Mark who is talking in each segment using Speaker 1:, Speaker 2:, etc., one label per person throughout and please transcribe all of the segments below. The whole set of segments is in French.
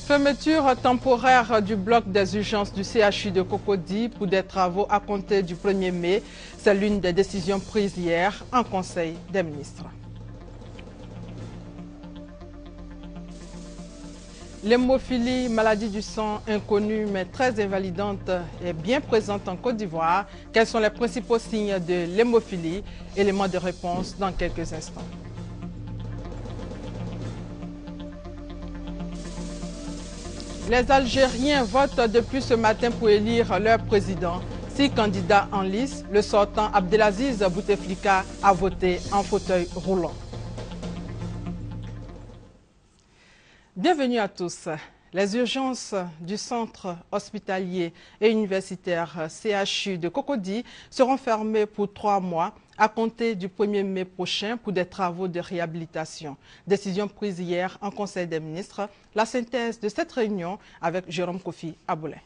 Speaker 1: Fermeture temporaire du bloc des urgences du CHU de Cocody pour des travaux à compter du 1er mai. C'est l'une des décisions prises hier en Conseil des ministres. L'hémophilie, maladie du sang inconnue mais très invalidante, est bien présente en Côte d'Ivoire. Quels sont les principaux signes de l'hémophilie? Élément de réponse dans quelques instants. Les Algériens votent depuis ce matin pour élire leur président. 6 candidats en lice. Le sortant Abdelaziz Bouteflika a voté en fauteuil roulant. Bienvenue à tous. Les urgences du centre hospitalier et universitaire CHU de Cocody seront fermées pour 3 mois à compter du 1er mai prochain pour des travaux de réhabilitation. Décision prise hier en Conseil des ministres. La synthèse de cette réunion avec Jérôme Kofi Aboulin.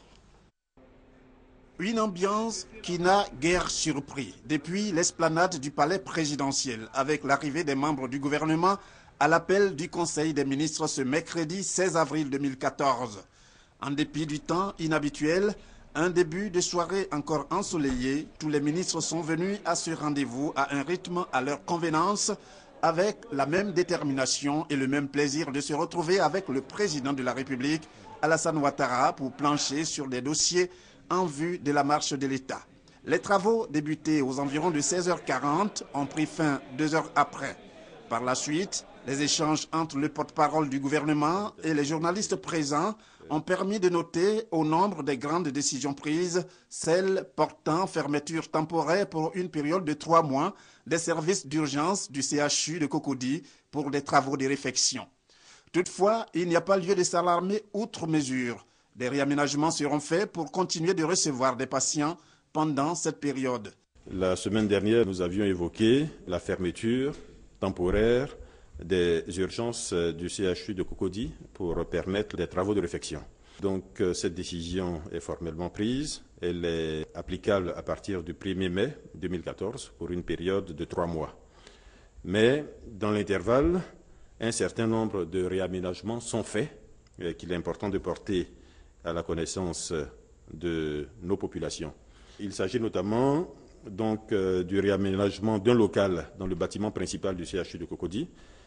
Speaker 2: Une ambiance qui n'a guère surpris depuis l'esplanade du palais présidentiel avec l'arrivée des membres du gouvernement à l'appel du Conseil des ministres ce mercredi 16 avril 2014. En dépit du temps inhabituel, un début de soirée encore ensoleillé, tous les ministres sont venus à ce rendez-vous à un rythme à leur convenance, avec la même détermination et le même plaisir de se retrouver avec le président de la République, Alassane Ouattara, pour plancher sur des dossiers en vue de la marche de l'État. Les travaux débutés aux environs de 16h40 ont pris fin 2 heures après. Par la suite, les échanges entre le porte-parole du gouvernement et les journalistes présents ont permis de noter au nombre des grandes décisions prises, celles portant fermeture temporaire pour une période de 3 mois des services d'urgence du CHU de Cocody pour des travaux de réfection. Toutefois, il n'y a pas lieu de s'alarmer outre mesure. Des réaménagements seront faits pour continuer de recevoir des patients pendant cette période.
Speaker 3: La semaine dernière, nous avions évoqué la fermeture temporaire des urgences du CHU de Cocody pour permettre des travaux de réfection. Donc cette décision est formellement prise. Elle est applicable à partir du 1er mai 2014 pour une période de 3 mois. Mais dans l'intervalle, un certain nombre de réaménagements sont faits et qu'il est important de porter à la connaissance de nos populations. Il s'agit notamment donc du réaménagement d'un local dans le bâtiment principal du CHU de Cocody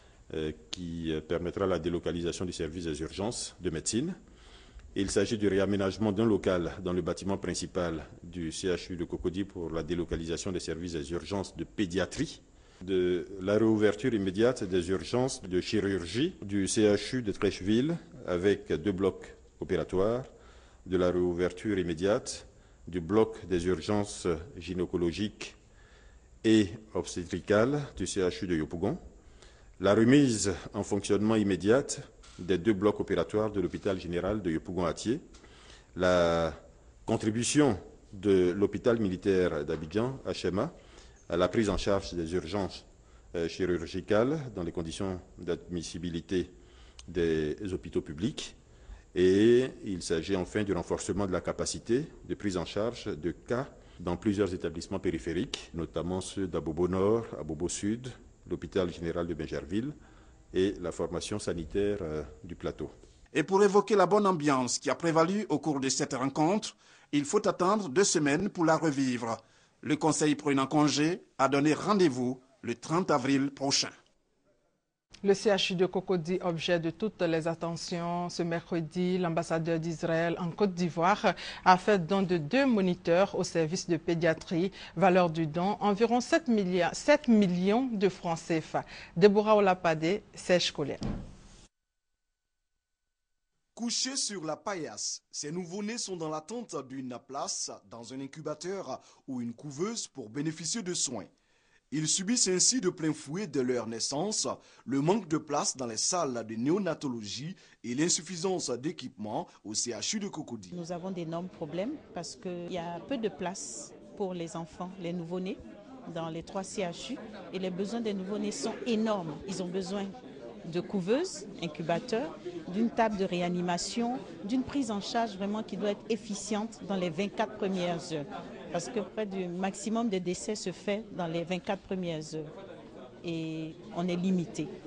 Speaker 3: qui permettra la délocalisation du service des urgences de médecine. Il s'agit du réaménagement d'un local dans le bâtiment principal du CHU de Cocody pour la délocalisation des services des urgences de pédiatrie, de la réouverture immédiate des urgences de chirurgie du CHU de Trècheville avec 2 blocs opératoires, de la réouverture immédiate du bloc des urgences gynécologiques et obstétricales du CHU de Yopougon, la remise en fonctionnement immédiate des 2 blocs opératoires de l'hôpital général de Yopougon-Atié, la contribution de l'hôpital militaire d'Abidjan, HMA, à la prise en charge des urgences chirurgicales dans les conditions d'admissibilité des hôpitaux publics. Et il s'agit enfin du renforcement de la capacité de prise en charge de cas dans plusieurs établissements périphériques, notamment ceux d'Abobo Nord, Abobo Sud, l'hôpital général de Bingerville et la formation sanitaire du plateau.
Speaker 2: Et pour évoquer la bonne ambiance qui a prévalu au cours de cette rencontre, il faut attendre 2 semaines pour la revivre. Le Conseil prenant congé a donné rendez-vous le 30 avril prochain.
Speaker 1: Le CHU de Cocody, objet de toutes les attentions. Ce mercredi, l'ambassadeur d'Israël en Côte d'Ivoire a fait don de 2 moniteurs au service de pédiatrie. Valeur du don, environ 7 millions de francs CFA. Déborah Olapade, Serge Collet.
Speaker 4: Couchés sur la paillasse, ces nouveau-nés sont dans l'attente d'une place dans un incubateur ou une couveuse pour bénéficier de soins. Ils subissent ainsi de plein fouet dès leur naissance le manque de place dans les salles de néonatologie et l'insuffisance d'équipements au CHU de Cocody.
Speaker 5: Nous avons d'énormes problèmes parce qu'il y a peu de place pour les enfants, les nouveau-nés, dans les 3 CHU. Et les besoins des nouveau-nés sont énormes. Ils ont besoin de couveuses, incubateurs, d'une table de réanimation, d'une prise en charge vraiment qui doit être efficiente dans les 24 premières heures. Parce que près du maximum de décès se fait dans les 24 premières heures. Et on est limité.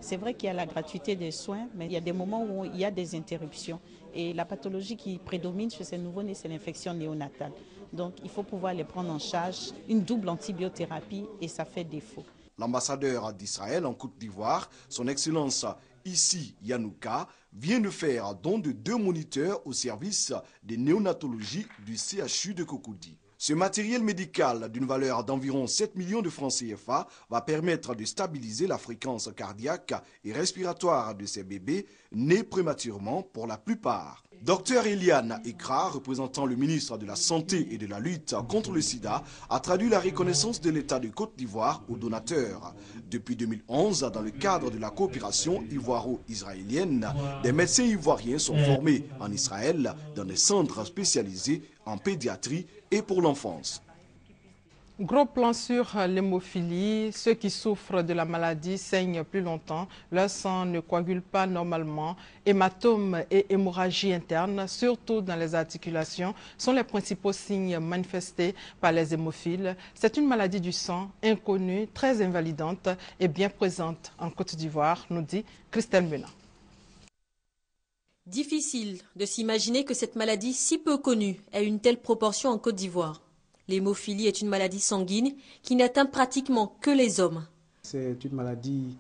Speaker 5: C'est vrai qu'il y a la gratuité des soins, mais il y a des moments où il y a des interruptions. Et la pathologie qui prédomine chez ces nouveau-nés, c'est l'infection néonatale. Donc il faut pouvoir les prendre en charge, une double antibiothérapie, et ça fait défaut.
Speaker 4: L'ambassadeur d'Israël en Côte d'Ivoire, son Excellence Issi Yanouka, vient de faire don de 2 moniteurs au service de néonatologie du CHU de Cocody. Ce matériel médical d'une valeur d'environ 7 millions de francs CFA va permettre de stabiliser la fréquence cardiaque et respiratoire de ces bébés nés prématurément pour la plupart. Dr Eliane Ekra, représentant le ministre de la Santé et de la lutte contre le sida, a traduit la reconnaissance de l'État de Côte d'Ivoire aux donateurs. Depuis 2011, dans le cadre de la coopération ivoiro-israélienne, des médecins ivoiriens sont formés en Israël dans des centres spécialisés en pédiatrie et pour l'enfance.
Speaker 1: Gros plan sur l'hémophilie. Ceux qui souffrent de la maladie saignent plus longtemps, leur sang ne coagule pas normalement. Hématomes et hémorragie interne, surtout dans les articulations, sont les principaux signes manifestés par les hémophiles. C'est une maladie du sang inconnue, très invalidante et bien présente en Côte d'Ivoire, nous dit Christelle Mena.
Speaker 6: Difficile de s'imaginer que cette maladie si peu connue ait une telle proportion en Côte d'Ivoire. L'hémophilie est une maladie sanguine qui n'atteint pratiquement que les hommes.
Speaker 7: C'est une maladie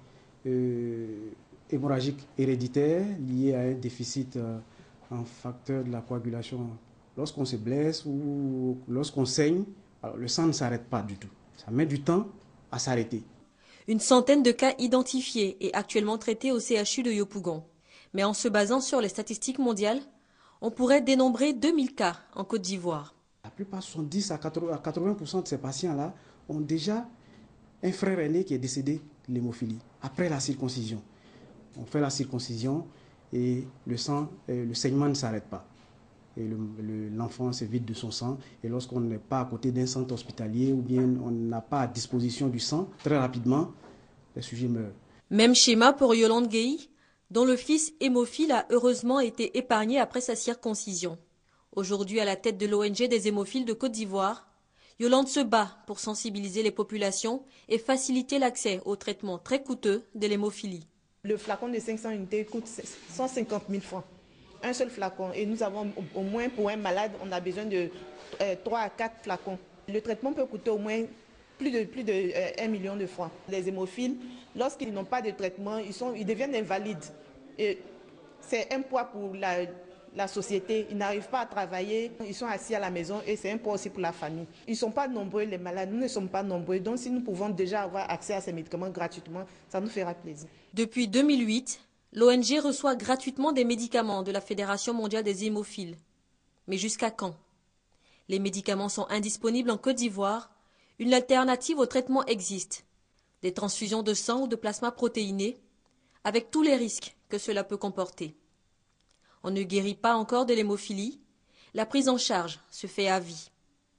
Speaker 7: hémorragique héréditaire liée à un déficit en facteur de la coagulation. Lorsqu'on se blesse ou lorsqu'on saigne, alors le sang ne s'arrête pas du tout. Ça met du temps à s'arrêter.
Speaker 6: Une centaine de cas identifiés et actuellement traités au CHU de Yopougon. Mais en se basant sur les statistiques mondiales, on pourrait dénombrer 2000 cas en Côte d'Ivoire.
Speaker 7: La plupart, 70 à 80% de ces patients-là ont déjà un frère aîné qui est décédé de l'hémophilie après la circoncision. On fait la circoncision et le saignement ne s'arrête pas. Et l'enfant se vide de son sang. Et lorsqu'on n'est pas à côté d'un centre hospitalier ou bien on n'a pas à disposition du sang, très rapidement, les sujets meurent.
Speaker 6: Même schéma pour Yolande Guéhi, dont le fils hémophile a heureusement été épargné après sa circoncision. Aujourd'hui à la tête de l'ONG des hémophiles de Côte d'Ivoire, Yolande se bat pour sensibiliser les populations et faciliter l'accès au traitement très coûteux de l'hémophilie.
Speaker 8: Le flacon de 500 unités coûte 150 000 francs. Un seul flacon. Et nous avons au moins pour un malade, on a besoin de 3 à 4 flacons. Le traitement peut coûter au moins plus de 1 million de francs. Les hémophiles, lorsqu'ils n'ont pas de traitement, ils deviennent invalides. Et c'est un poids pour la société. Ils n'arrivent pas à travailler, ils sont assis à la maison et c'est un poids aussi pour la famille. Ils ne sont pas nombreux, les malades, nous ne sommes pas nombreux. Donc si nous pouvons déjà avoir accès à ces médicaments gratuitement, ça nous fera plaisir.
Speaker 6: Depuis 2008, l'ONG reçoit gratuitement des médicaments de la Fédération mondiale des hémophiles. Mais jusqu'à quand? Les médicaments sont indisponibles en Côte d'Ivoire. Une alternative au traitement existe. Des transfusions de sang ou de plasma protéiné, avec tous les risques que cela peut comporter. On ne guérit pas encore de l'hémophilie. La prise en charge se fait à vie.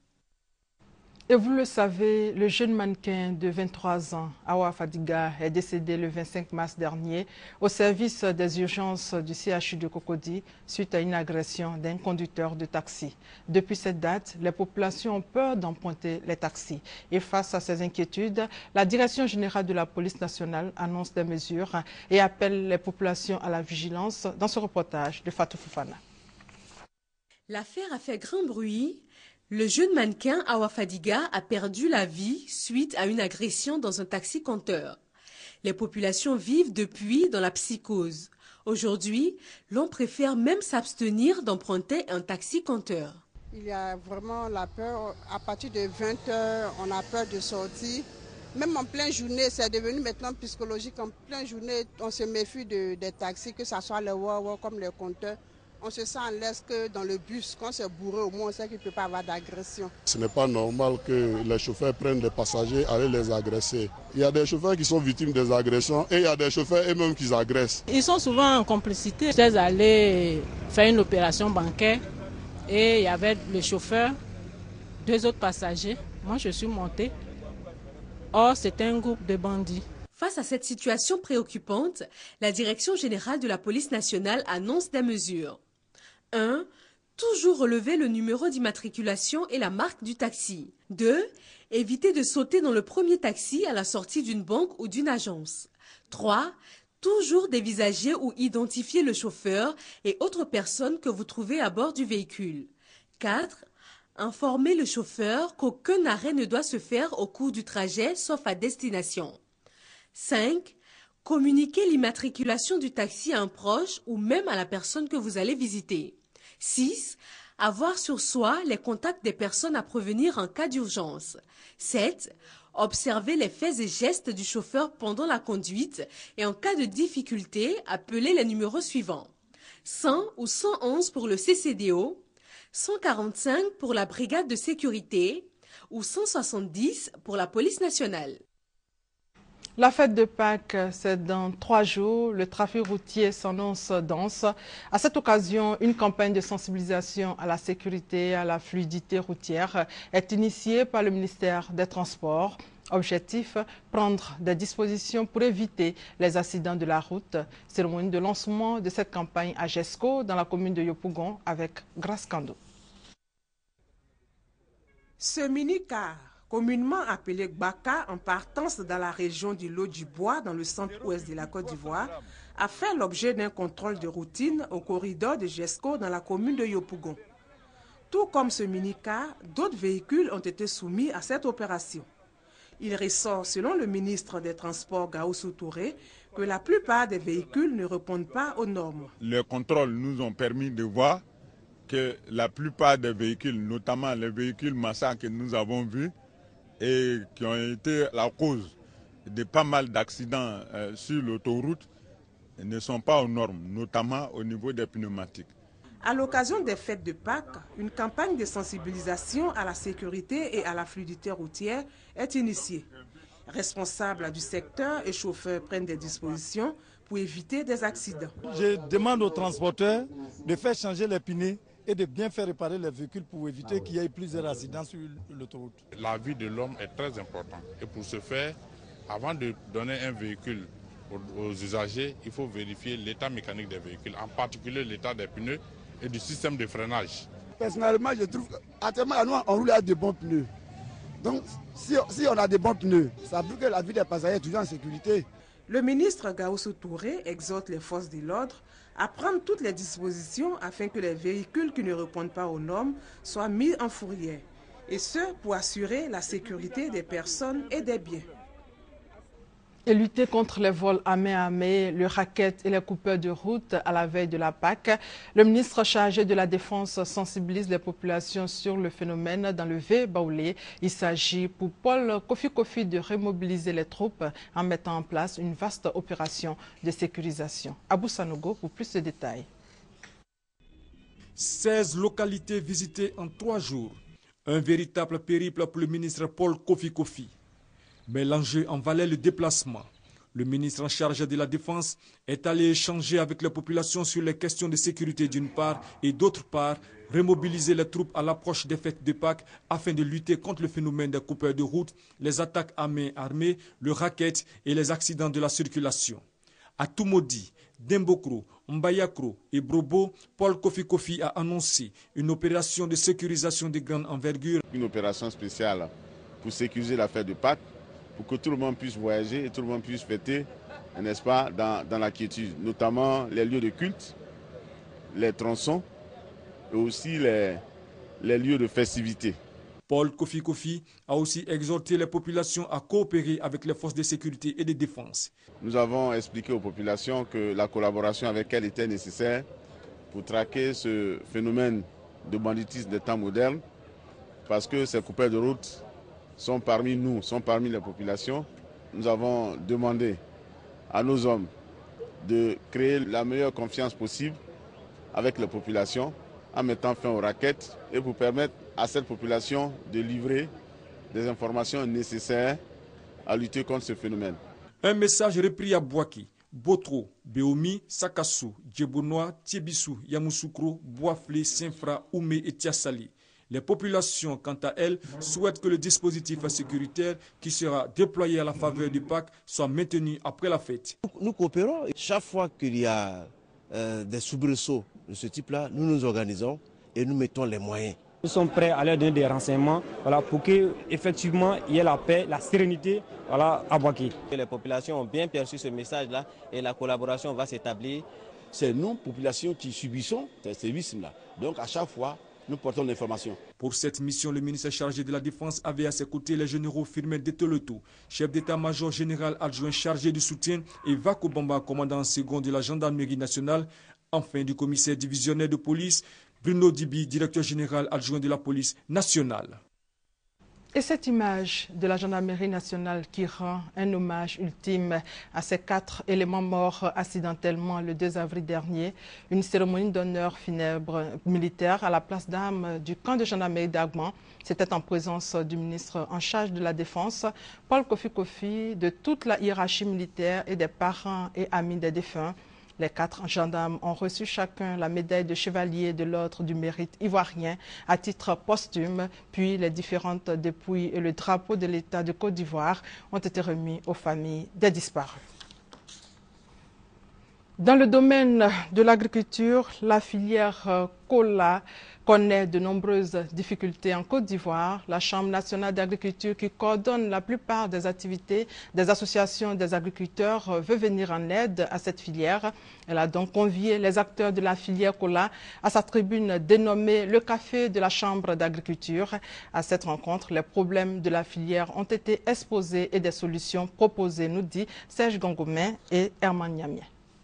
Speaker 1: Et vous le savez, le jeune mannequin de 23 ans, Awa Fadiga, est décédé le 25 mars dernier au service des urgences du CHU de Cocody suite à une agression d'un conducteur de taxi. Depuis cette date, les populations ont peur d'emprunter les taxis. Et face à ces inquiétudes, la Direction générale de la police nationale annonce des mesures et appelle les populations à la vigilance dans ce reportage de Fatou Foufana.
Speaker 9: L'affaire a fait grand bruit. Le jeune mannequin Awa Fadiga a perdu la vie suite à une agression dans un taxi-compteur. Les populations vivent depuis dans la psychose. Aujourd'hui, l'on préfère même s'abstenir d'emprunter un taxi-compteur.
Speaker 10: Il y a vraiment la peur. À partir de 20h, on a peur de sortir. Même en pleine journée, c'est devenu maintenant psychologique. En pleine journée, on se méfie des taxis, que ce soit les Wawa comme les compteurs. On se sent à l'aise que dans le bus, quand c'est bourré, au moins on sait qu'il ne peut pas avoir d'agression.
Speaker 11: Ce n'est pas normal que les chauffeurs prennent des passagers et allaient les agresser. Il y a des chauffeurs qui sont victimes des agressions et il y a des chauffeurs eux-mêmes qui agressent.
Speaker 12: Ils sont souvent en complicité. J'étais allé faire une opération bancaire et il y avait le chauffeur, 2 autres passagers. Moi, je suis montée. Or, c'était un groupe de bandits.
Speaker 9: Face à cette situation préoccupante, la Direction générale de la police nationale annonce des mesures. 1. Toujours relever le numéro d'immatriculation et la marque du taxi. 2. Éviter de sauter dans le premier taxi à la sortie d'une banque ou d'une agence. 3. Toujours dévisager ou identifier le chauffeur et autres personnes que vous trouvez à bord du véhicule. 4. Informer le chauffeur qu'aucun arrêt ne doit se faire au cours du trajet sauf à destination. 5. Communiquer l'immatriculation du taxi à un proche ou même à la personne que vous allez visiter. 6. Avoir sur soi les contacts des personnes à prévenir en cas d'urgence. 7. Observer les faits et gestes du chauffeur pendant la conduite et en cas de difficulté, appeler les numéros suivants. 100 ou 111 pour le CCDO, 145 pour la brigade de sécurité ou 170 pour la police nationale.
Speaker 1: La fête de Pâques, c'est dans 3 jours. Le trafic routier s'annonce dense. À cette occasion, une campagne de sensibilisation à la sécurité et à la fluidité routière est initiée par le ministère des Transports. Objectif, prendre des dispositions pour éviter les accidents de la route. Cérémonie de lancement de cette campagne à Jesco, dans la commune de Yopougon, avec Grace Kando.
Speaker 13: Ce mini-car, communément appelé Gbaka, en partance dans la région du Lot-du-Bois, dans le centre-ouest de la Côte d'Ivoire, a fait l'objet d'un contrôle de routine au corridor de Jesco, dans la commune de Yopougon. Tout comme ce mini-car, d'autres véhicules ont été soumis à cette opération. Il ressort, selon le ministre des Transports Gaoussou Touré, que la plupart des véhicules ne répondent pas aux normes.
Speaker 14: Les contrôles nous ont permis de voir que la plupart des véhicules, notamment les véhicules Massa que nous avons vus et qui ont été la cause de pas mal d'accidents sur l'autoroute, ne sont pas aux normes, notamment au niveau des pneumatiques.
Speaker 13: À l'occasion des fêtes de Pâques, une campagne de sensibilisation à la sécurité et à la fluidité routière est initiée. Responsables du secteur et chauffeurs prennent des dispositions pour éviter des accidents.
Speaker 15: Je demande aux transporteurs de faire changer les pneus et de bien faire réparer les véhicules pour éviter qu'il y ait plusieurs accidents sur l'autoroute.
Speaker 16: La vie de l'homme est très importante et pour ce faire, avant de donner un véhicule aux usagers, il faut vérifier l'état mécanique des véhicules, en particulier l'état des pneus et du système de freinage.
Speaker 17: Personnellement, je trouve qu'actuellement, on roule avec de bons pneus. Donc, si on a de bons pneus, ça veut dire que la vie des passagers est toujours en sécurité.
Speaker 13: Le ministre Gaoussou Touré exhorte les forces de l'ordre à prendre toutes les dispositions afin que les véhicules qui ne répondent pas aux normes soient mis en fourrière. Et ce, pour assurer la sécurité des personnes et des biens.
Speaker 1: Et lutter contre les vols à main, le racket et les coupeurs de route à la veille de la Pâques, le ministre chargé de la Défense sensibilise les populations sur le phénomène dans le Vé-Baoulé. Il s'agit pour Paul Kofi de remobiliser les troupes en mettant en place une vaste opération de sécurisation. Abou Sanogo pour plus de détails.
Speaker 18: 16 localités visitées en 3 jours. Un véritable périple pour le ministre Paul Kofi. Mais l'enjeu en valait le déplacement. Le ministre en charge de la Défense est allé échanger avec la population sur les questions de sécurité d'une part et d'autre part, remobiliser les troupes à l'approche des fêtes de Pâques afin de lutter contre le phénomène des coupeurs de route, les attaques à main armée, le racket et les accidents de la circulation. À Toumoudi, Dembokro, Mbayakro et Brobo, Paul Kofi a annoncé une opération de sécurisation de grande envergure.
Speaker 19: Une opération spéciale pour sécuriser la fête de Pâques, pour que tout le monde puisse voyager et tout le monde puisse fêter, n'est-ce pas, dans la quiétude, notamment les lieux de culte, les tronçons et aussi les lieux de festivité.
Speaker 18: Paul Kofi a aussi exhorté les populations à coopérer avec les forces de sécurité et de défense.
Speaker 19: Nous avons expliqué aux populations que la collaboration avec elles était nécessaire pour traquer ce phénomène de banditisme des temps modernes, parce que ces coupeurs de route sont parmi nous, sont parmi les populations. Nous avons demandé à nos hommes de créer la meilleure confiance possible avec les populations en mettant fin aux rackets et pour permettre à cette population de livrer des informations nécessaires à lutter contre ce phénomène.
Speaker 18: Un message repris à Bouaki, Botro, Beomi, Sakassou, Djebonois, Tiebissou, Yamoussoukro, Boaflé, Saint-Fra, Oumé et Tiassali. Les populations, quant à elles, souhaitent que le dispositif sécuritaire qui sera déployé à la faveur du Pâques soit maintenu après la fête.
Speaker 20: Nous coopérons. Chaque fois qu'il y a des soubresauts de ce type-là, nous nous organisons et nous mettons les moyens
Speaker 21: Nous sommes prêts à leur donner des renseignements pour qu'effectivement il y ait la paix, la sérénité à Boaké.
Speaker 20: Les populations ont bien perçu ce message-là et la collaboration va s'établir.
Speaker 22: C'est nous, population, qui subissons ces sévices-là. Donc à chaque fois, nous portons l'information.
Speaker 18: Pour cette mission, le ministre chargé de la Défense avait à ses côtés les généraux Firmin Detoloto, chef d'état-major général adjoint chargé du soutien, et Vako Bamba, commandant second de la gendarmerie nationale, enfin du commissaire divisionnaire de police, Bruno Dibi, directeur général adjoint de la police nationale.
Speaker 1: Et cette image de la gendarmerie nationale qui rend un hommage ultime à ces 4 éléments morts accidentellement le 2 avril dernier, une cérémonie d'honneur funèbre militaire à la place d'armes du camp de gendarmerie d'Agman. C'était en présence du ministre en charge de la Défense, Paul Kofi, de toute la hiérarchie militaire et des parents et amis des défunts. Les 4 gendarmes ont reçu chacun la médaille de chevalier de l'ordre du mérite ivoirien à titre posthume, puis les différentes dépouilles et le drapeau de l'État de Côte d'Ivoire ont été remis aux familles des disparus. Dans le domaine de l'agriculture, la filière cola connaît de nombreuses difficultés en Côte d'Ivoire. La Chambre nationale d'agriculture, qui coordonne la plupart des activités des associations des agriculteurs, veut venir en aide à cette filière. Elle a donc convié les acteurs de la filière cola à sa tribune dénommée le Café de la Chambre d'agriculture. À cette rencontre, les problèmes de la filière ont été exposés et des solutions proposées, nous dit Serge Gangomé et Herman Niamien.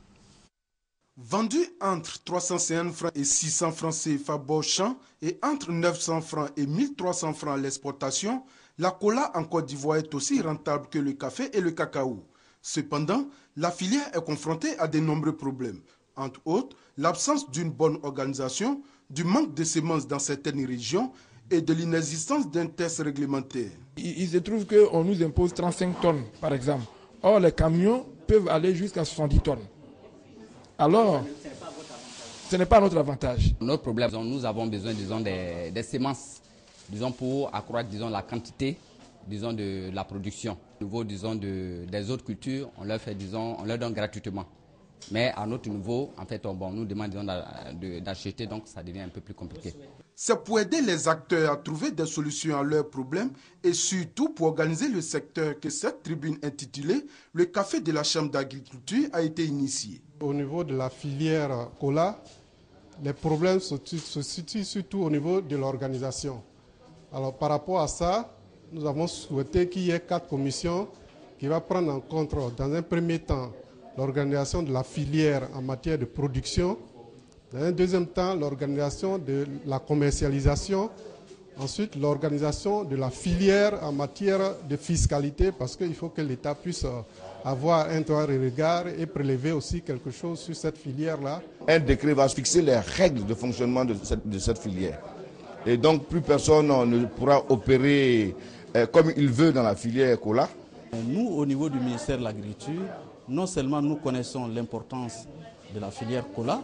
Speaker 23: Vendu entre 350 francs et 600 francs CFA champ et entre 900 francs et 1300 francs à l'exportation, la cola en Côte d'Ivoire est aussi rentable que le café et le cacao. Cependant, la filière est confrontée à de nombreux problèmes. Entre autres, l'absence d'une bonne organisation, du manque de semences dans certaines régions et de l'inexistence d'un test réglementaire.
Speaker 24: Il se trouve qu'on nous impose 35 tonnes, par exemple. Or, les camions peuvent aller jusqu'à 70 tonnes. Alors, ce n'est pas notre avantage.
Speaker 25: Notre problème, nous avons besoin, des semences, pour accroître, la quantité, de la production. Au niveau, des autres cultures, on leur donne gratuitement. Mais à notre niveau, en fait, on nous demande d'acheter, donc ça devient un peu plus compliqué.
Speaker 23: C'est pour aider les acteurs à trouver des solutions à leurs problèmes et surtout pour organiser le secteur que cette tribune intitulée « Le Café de la Chambre d'agriculture » a été initiée.
Speaker 26: Au niveau de la filière cola, les problèmes se situent surtout au niveau de l'organisation. Alors par rapport à ça, nous avons souhaité qu'il y ait 4 commissions qui vont prendre en compte dans un premier temps l'organisation de la filière en matière de production, dans un deuxième temps l'organisation de la commercialisation, ensuite l'organisation de la filière en matière de fiscalité, parce qu'il faut que l'État puisse avoir un droit de regard et prélever aussi quelque chose sur cette filière-là.
Speaker 22: Un décret va fixer les règles de fonctionnement de cette filière. Et donc plus personne ne pourra opérer comme il veut dans la filière cola.
Speaker 27: Nous, au niveau du ministère de l'Agriculture, non seulement nous connaissons l'importance de la filière cola,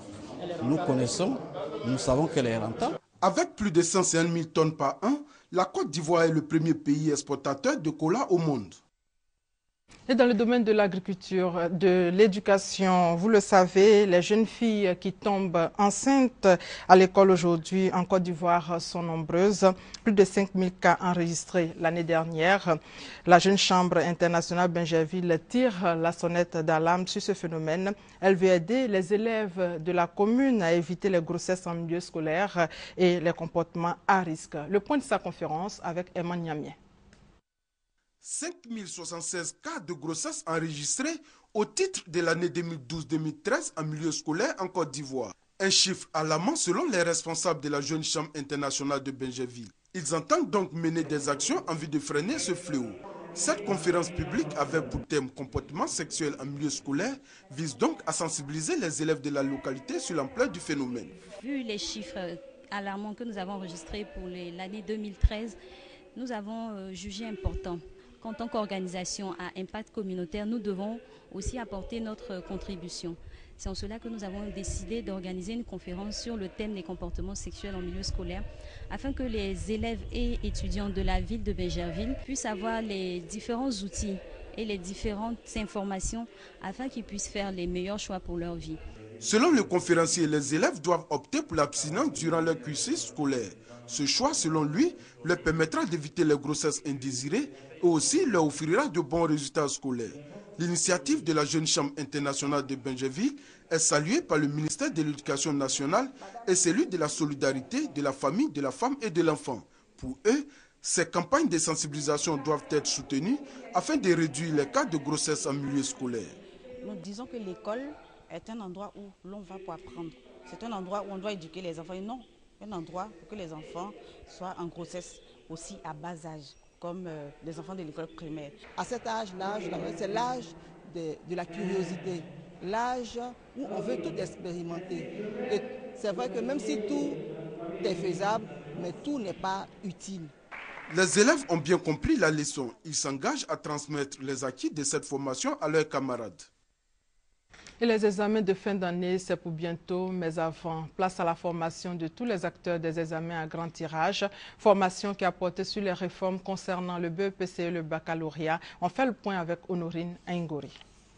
Speaker 27: nous savons qu'elle est rentable.
Speaker 23: Avec plus de 150 000 tonnes par an, la Côte d'Ivoire est le premier pays exportateur de cola au monde.
Speaker 1: Et dans le domaine de l'agriculture, de l'éducation, vous le savez, les jeunes filles qui tombent enceintes à l'école aujourd'hui en Côte d'Ivoire sont nombreuses. Plus de 5 000 cas enregistrés l'année dernière. La jeune chambre internationale Benjerville tire la sonnette d'alarme sur ce phénomène. Elle veut aider les élèves de la commune à éviter les grossesses en milieu scolaire et les comportements à risque. Le point de sa conférence avec Herman Niamien.
Speaker 23: 5076 cas de grossesse enregistrés au titre de l'année 2012-2013 en milieu scolaire en Côte d'Ivoire. Un chiffre alarmant selon les responsables de la jeune chambre internationale de Benjerville. Ils entendent donc mener des actions en vue de freiner ce fléau. Cette conférence publique avec pour thème comportement sexuel en milieu scolaire vise donc à sensibiliser les élèves de la localité sur l'ampleur du phénomène.
Speaker 28: Vu les chiffres alarmants que nous avons enregistrés pour l'année 2013, nous avons jugé important qu'en tant qu'organisation à impact communautaire, nous devons aussi apporter notre contribution. C'est en cela que nous avons décidé d'organiser une conférence sur le thème des comportements sexuels en milieu scolaire, afin que les élèves et étudiants de la ville de Benjerville puissent avoir les différents outils et les différentes informations afin qu'ils puissent faire les meilleurs choix pour leur vie.
Speaker 23: Selon le conférencier, les élèves doivent opter pour l'abstinence durant leur cursus scolaire. Ce choix, selon lui, leur permettra d'éviter les grossesses indésirées et aussi leur offrira de bons résultats scolaires. L'initiative de la Jeune Chambre internationale de Bingerville est saluée par le ministère de l'Éducation nationale et celui de la solidarité, de la famille, de la femme et de l'enfant. Pour eux, ces campagnes de sensibilisation doivent être soutenues afin de réduire les cas de grossesse en milieu scolaire.
Speaker 2: Nous disons que l'école est un endroit où l'on va pour apprendre. C'est un endroit où on doit éduquer les enfants. Et non, un endroit pour que les enfants soient en grossesse aussi à bas âge, comme les enfants de l'école primaire.
Speaker 3: À cet âge-là, c'est l'âge de la curiosité, l'âge où on veut tout expérimenter. Et c'est vrai que même si tout est faisable, mais tout n'est pas utile.
Speaker 23: Les élèves ont bien compris la leçon. Ils s'engagent à transmettre les acquis de cette formation à leurs camarades.
Speaker 1: Et les examens de fin d'année, c'est pour bientôt, mais avant, place à la formation de tous les acteurs des examens à grand tirage. Formation qui a porté sur les réformes concernant le BEPC et le baccalauréat. On fait le point avec Honorine Aingori.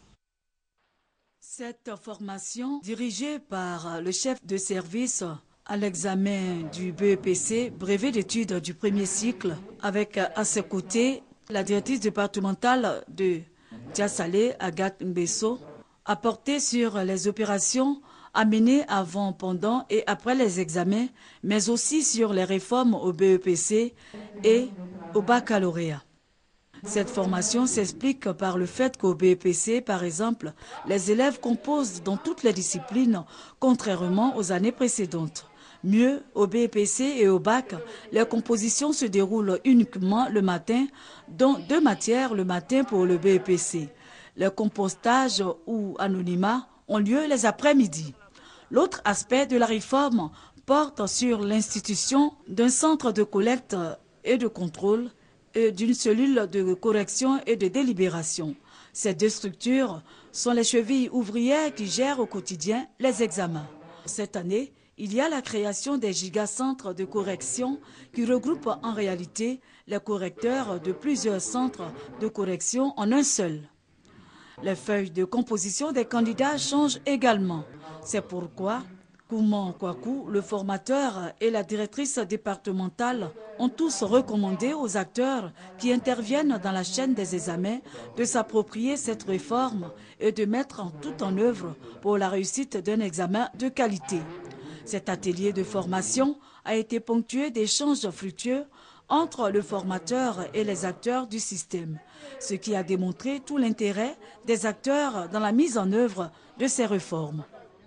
Speaker 4: Cette formation, dirigée par le chef de service à l'examen du BEPC, brevet d'études du premier cycle, avec à ses côtés la directrice départementale de Diassalé, Agathe Mbesso, a porté sur les opérations à mener avant, pendant et après les examens, mais aussi sur les réformes au BEPC et au baccalauréat. Cette formation s'explique par le fait qu'au BEPC, par exemple, les élèves composent dans toutes les disciplines, contrairement aux années précédentes. Mieux, au BEPC et au bac, les compositions se déroulent uniquement le matin, dont 2 matières le matin pour le BEPC. Le compostage ou anonymat ont lieu les après-midi. L'autre aspect de la réforme porte sur l'institution d'un centre de collecte et de contrôle et d'une cellule de correction et de délibération. Ces 2 structures sont les chevilles ouvrières qui gèrent au quotidien les examens. Cette année, il y a la création des gigacentres de correction qui regroupent en réalité les correcteurs de plusieurs centres de correction en un seul. Les feuilles de composition des candidats changent également. C'est pourquoi Kouman Kwaku, le formateur et la directrice départementale ont tous recommandé aux acteurs qui interviennent dans la chaîne des examens de s'approprier cette réforme et de mettre tout en œuvre pour la réussite d'un examen de qualité. Cet atelier de formation a été ponctué d'échanges fructueux entre le formateur et les acteurs du système, ce qui a démontré tout l'intérêt des acteurs dans la mise en œuvre de ces réformes.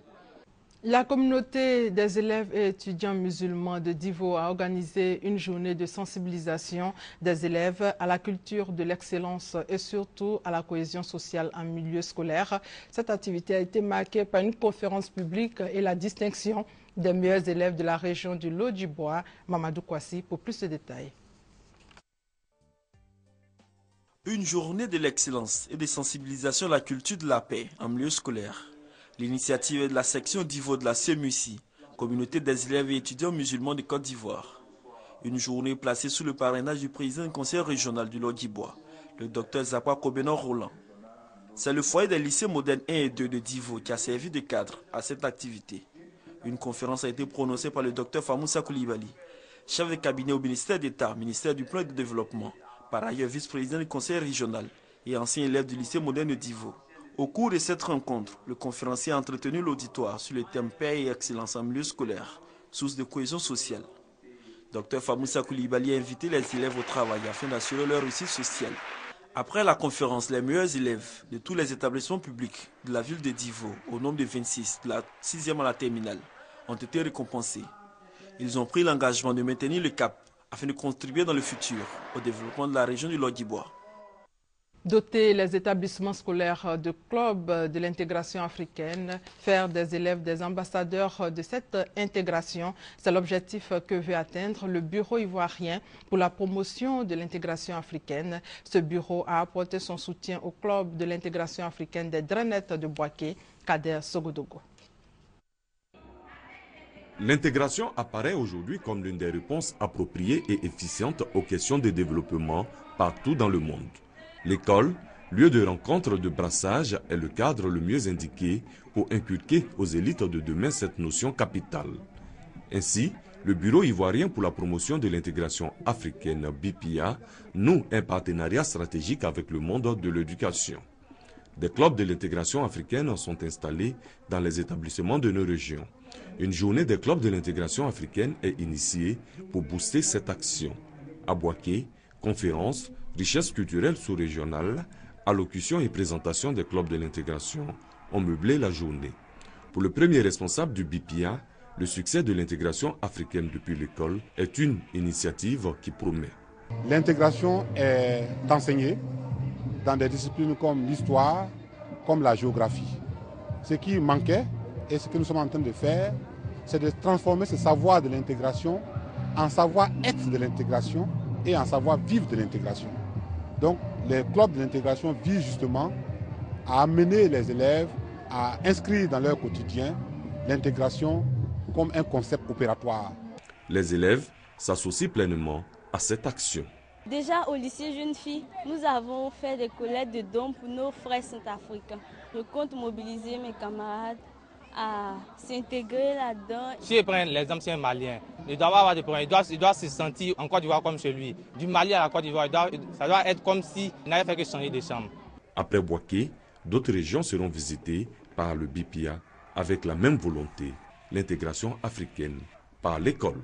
Speaker 1: La communauté des élèves et étudiants musulmans de Divo a organisé une journée de sensibilisation des élèves à la culture de l'excellence et surtout à la cohésion sociale en milieu scolaire. Cette activité a été marquée par une conférence publique et la distinction des meilleurs élèves de la région du Lot-du-Bois. Mamadou Kwasi pour plus de détails.
Speaker 5: Une journée de l'excellence et de sensibilisation à la culture de la paix en milieu scolaire. L'initiative est de la section Divo de la CMUC, communauté des élèves et étudiants musulmans de Côte d'Ivoire. Une journée placée sous le parrainage du président du conseil régional du Lot-du-Bois, le Dr Zakwa Kobenon Roland. C'est le foyer des lycées modernes 1 et 2 de Divo qui a servi de cadre à cette activité. Une conférence a été prononcée par le Dr Famoussa Koulibaly, chef de cabinet au ministère d'État, ministère du Plan et du Développement, par ailleurs vice-président du conseil régional et ancien élève du lycée moderne de Divo. Au cours de cette rencontre, le conférencier a entretenu l'auditoire sur le thème paix et excellence en milieu scolaire, source de cohésion sociale. Dr Famoussa Koulibaly a invité les élèves au travail afin d'assurer leur réussite sociale. Après la conférence, les meilleurs élèves de tous les établissements publics de la ville de Divo, au nombre de 26, de la 6e à la terminale, ont été récompensés. Ils ont pris l'engagement de maintenir le cap afin de contribuer dans le futur au développement de la région du Lot-du-Bois.
Speaker 1: Doter les établissements scolaires de clubs de l'intégration africaine, faire des élèves des ambassadeurs de cette intégration, c'est l'objectif que veut atteindre le Bureau ivoirien pour la promotion de l'intégration africaine. Ce bureau a apporté son soutien au club de l'intégration africaine des Drenettes de Boaké, Kader Sogodogo.
Speaker 6: L'intégration apparaît aujourd'hui comme l'une des réponses appropriées et efficientes aux questions de développement partout dans le monde. L'école Lieu de rencontre, de brassage est le cadre le mieux indiqué pour inculquer aux élites de demain cette notion capitale. Ainsi, le Bureau ivoirien pour la promotion de l'intégration africaine, BIPIA, noue un partenariat stratégique avec le monde de l'éducation. Des clubs de l'intégration africaine sont installés dans les établissements de nos régions. Une journée des clubs de l'intégration africaine est initiée pour booster cette action. À Bouaké, conférences, richesses culturelles sous-régionales, allocutions et présentations des clubs de l'intégration ont meublé la journée. Pour le premier responsable du BIPIA, le succès de l'intégration africaine depuis l'école est une initiative qui promet.
Speaker 7: L'intégration est enseignée dans des disciplines comme l'histoire, comme la géographie. Ce qui manquait et ce que nous sommes en train de faire, c'est de transformer ce savoir de l'intégration en savoir-être de l'intégration et en savoir-vivre de l'intégration. Donc les clubs de l'intégration visent justement à amener les élèves à inscrire dans leur quotidien l'intégration comme un concept opératoire.
Speaker 6: Les élèves s'associent pleinement à cette action.
Speaker 8: Déjà au lycée Jeune Fille, nous avons fait des collectes de dons pour nos frères centrafricains. Je compte mobiliser mes camarades à s'intégrer là-dedans.
Speaker 9: Si je prends l'exemple, c'est un Malien. Il doit avoir des problèmes. Il doit se sentir en Côte d'Ivoire comme chez lui. Du Mali à la Côte d'Ivoire, ça doit être comme s'il n'avait fait que changer de chambre. Après
Speaker 6: Bouaké, d'autres régions seront visitées par le BIPIA avec la même volonté, l'intégration africaine par l'école.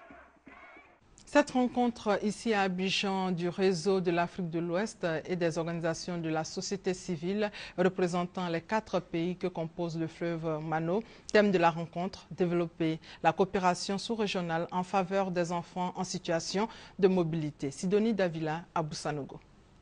Speaker 1: Cette rencontre ici à Abidjan du réseau de l'Afrique de l'Ouest et des organisations de la société civile représentant les 4 pays que compose le fleuve Mano. Thème de la rencontre, développer la coopération sous-régionale en faveur des enfants en situation de mobilité. Sidonie Davila à Boussanogo.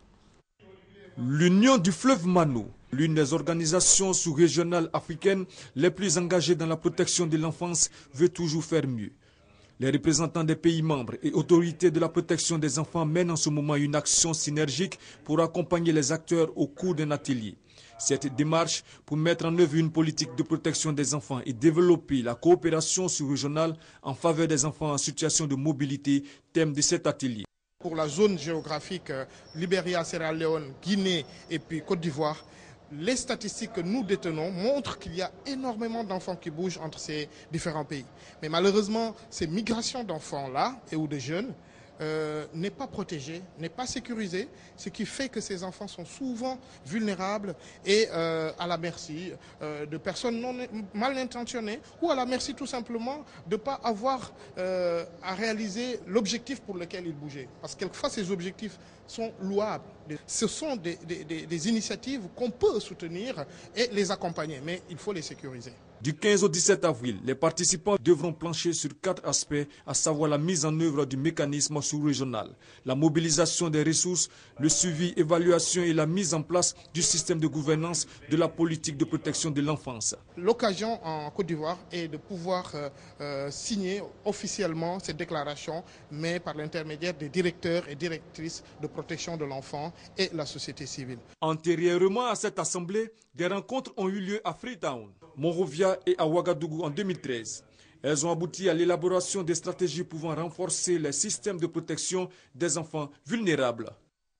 Speaker 18: L'Union du fleuve Mano, l'une des organisations sous-régionales africaines les plus engagées dans la protection de l'enfance, veut toujours faire mieux. Les représentants des pays membres et autorités de la protection des enfants mènent en ce moment une action synergique pour accompagner les acteurs au cours d'un atelier. Cette démarche pour mettre en œuvre une politique de protection des enfants et développer la coopération sous-régionale en faveur des enfants en situation de mobilité, thème de cet atelier.
Speaker 10: Pour la zone géographique Libéria, Sierra Leone, Guinée et puis Côte d'Ivoire, les statistiques que nous détenons montrent qu'il y a énormément d'enfants qui bougent entre ces différents pays. Mais malheureusement, ces migrations d'enfants-là et ou de jeunes n'est pas protégée, n'est pas sécurisée, ce qui fait que ces enfants sont souvent vulnérables et à la merci de personnes mal intentionnées ou à la merci tout simplement de ne pas avoir à réaliser l'objectif pour lequel ils bougeaient. Parce que quelquefois ces objectifs sont louables. Ce sont des initiatives qu'on peut soutenir et les accompagner, mais il faut les sécuriser.
Speaker 18: Du 15 au 17 avril, les participants devront plancher sur 4 aspects, à savoir la mise en œuvre du mécanisme sous-régional, la mobilisation des ressources, le suivi, évaluation et la mise en place du système de gouvernance de la politique de protection de l'enfance.
Speaker 10: L'occasion en Côte d'Ivoire est de pouvoir signer officiellement cette déclaration, mais par l'intermédiaire des directeurs et directrices de protection de l'enfant et la société civile.
Speaker 18: Antérieurement à cette assemblée, des rencontres ont eu lieu à Freetown, Monrovia et à Ouagadougou en 2013. Elles ont abouti à l'élaboration des stratégies pouvant renforcer les systèmes de protection des enfants vulnérables.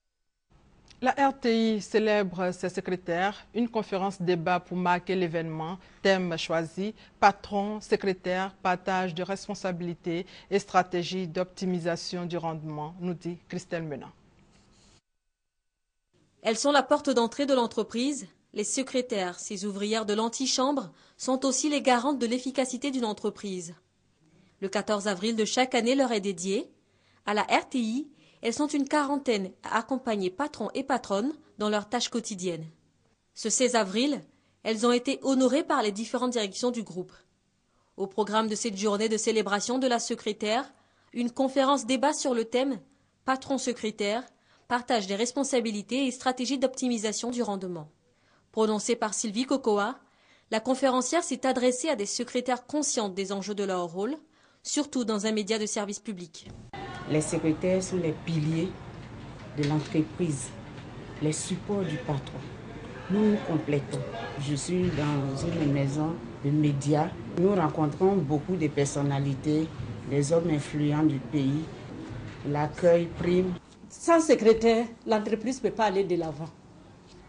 Speaker 1: La RTI célèbre ses secrétaires. Une conférence débat pour marquer l'événement. Thème choisi, patron, secrétaire, partage de responsabilités et stratégie d'optimisation du rendement, nous dit Christelle Menant.
Speaker 11: Elles sont la porte d'entrée de l'entreprise. Les secrétaires, ces ouvrières de l'antichambre, sont aussi les garantes de l'efficacité d'une entreprise. Le 14 avril de chaque année leur est dédié. À la RTI, elles sont une quarantaine à accompagner patrons et patronnes dans leurs tâches quotidiennes. Ce 16 avril, elles ont été honorées par les différentes directions du groupe. Au programme de cette journée de célébration de la secrétaire, une conférence débat sur le thème « Patron-secrétaire, partage des responsabilités et stratégie d'optimisation du rendement ». Prononcée par Sylvie Cocoa, la conférencière s'est adressée à des secrétaires conscientes des enjeux de leur rôle, surtout dans un média de service public.
Speaker 12: Les secrétaires sont les piliers de l'entreprise, les supports du patron. Nous nous complétons. Je suis dans une maison de médias. Nous rencontrons beaucoup de personnalités, les hommes influents du pays. L'accueil prime.
Speaker 14: Sans secrétaire, l'entreprise ne peut pas aller de l'avant.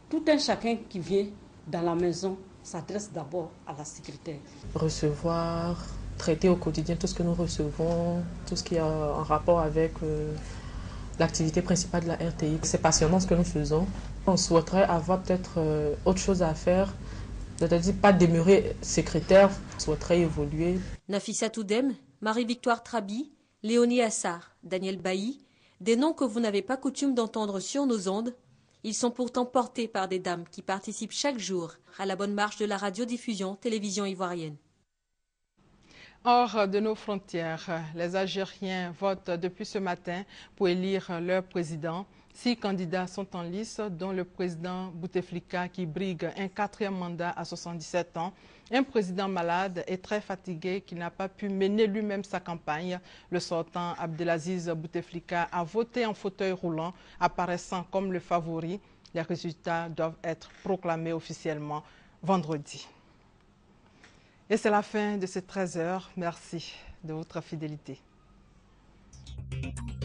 Speaker 12: Tout un chacun qui vient dans la maison s'adresse d'abord à la secrétaire.
Speaker 13: Recevoir, traiter au quotidien tout ce que nous recevons, tout ce qui est en rapport avec l'activité principale de la RTI. C'est passionnant ce que nous faisons. On souhaiterait avoir peut-être autre chose à faire, c'est-à-dire pas demeurer secrétaire, on souhaiterait évoluer.
Speaker 11: Nafissa Toudem, Marie-Victoire Trabi, Léonie Assar, Daniel Bailly, des noms que vous n'avez pas coutume d'entendre sur nos ondes. Ils sont pourtant portés par des dames qui participent chaque jour à la bonne marche de la radiodiffusion télévision ivoirienne.
Speaker 1: Hors de nos frontières, les Algériens votent depuis ce matin pour élire leur président. 6 candidats sont en lice, dont le président Bouteflika qui brigue un 4e mandat à 77 ans. Un président malade et très fatigué qui n'a pas pu mener lui-même sa campagne. Le sortant Abdelaziz Bouteflika a voté en fauteuil roulant, apparaissant comme le favori. Les résultats doivent être proclamés officiellement vendredi. Et c'est la fin de ces 13 heures. Merci de votre fidélité.